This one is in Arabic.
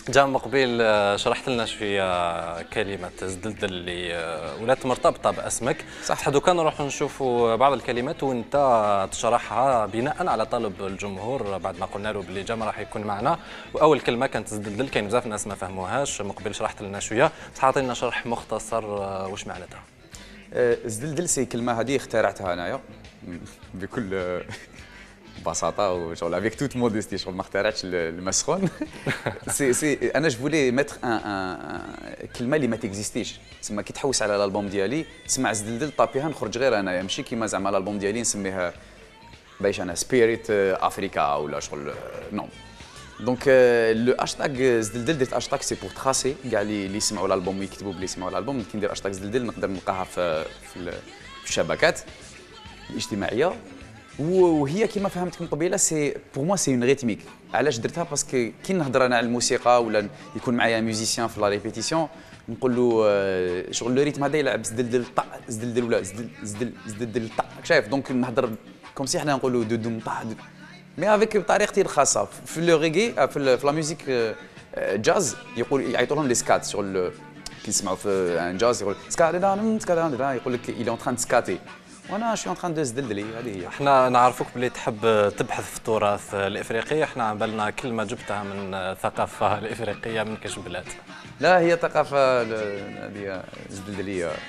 جا مقبل شرحت لنا شويه كلمه زدلدل اللي ولات مرتبطه باسمك. صح. دوكا نروحوا نشوفوا بعض الكلمات وانت تشرحها بناء على طلب الجمهور بعد ما قلنا له باللي جام راح يكون معنا. واول كلمه كانت زدلدل، كاين بزاف الناس ما فهموهاش. مقبل شرحت لنا شويه، بصح عطينا شرح مختصر واش معناتها. زدلدل سي كلمه هذه اخترعتها انايا بكل ببساطه وشغل افيك توت موديستي، شغل ما اخترعتش المسخون. سي انا جو فولي ميتر ان كلمه اللي ما تيكزيستيش. تسمى كي تحوس على الالبوم ديالي تسمع زدلدل طابيها نخرج غير انايا، ماشي كيما زعما الالبوم ديالي نسميها بايش انا سبيريت افريكا ولا شغل نو. دونك لو هاشتاغ زدلدل درت هاشتاغ سي بور تراسي كاع اللي يسمعوا الالبوم ويكتبوا بلي يسمعوا الالبوم. كي ندير هاشتاغ زدلدل نقدر نلقاها في الشبكات الاجتماعيه. وهي كما فهمت من قبيله سي بور موا سي اون ريتميك. علاش درتها؟ باسكو كي نهضر انا على الموسيقى ولا يكون معايا ميوزيسيان في لا ريبيتيسيون نقول له شغل لو ريتم هذا يلعب زدلدل طا زدلدل ولا زدل زدلدل طا، شايف؟ دونك نهضر كوم سي حنا نقولوا دودوم طا مي افيك بطريقتي الخاصه. في لو ريغي في لا ميوزيك جاز يعيطوا لهم لي سكات. شغل كي نسمعوا في ان جاز يقول سكات يقول لك il est en train de سكاتي وانا شو ان تران دو زدلدلي. هذه هي. احنا نعرفوك بلي تحب تبحث في التراث الافريقي. احنا عن بالنا كلمه جبتها من الثقافه الافريقيه من كاش بلاد. لا هي ثقافه هذه زدلدليه.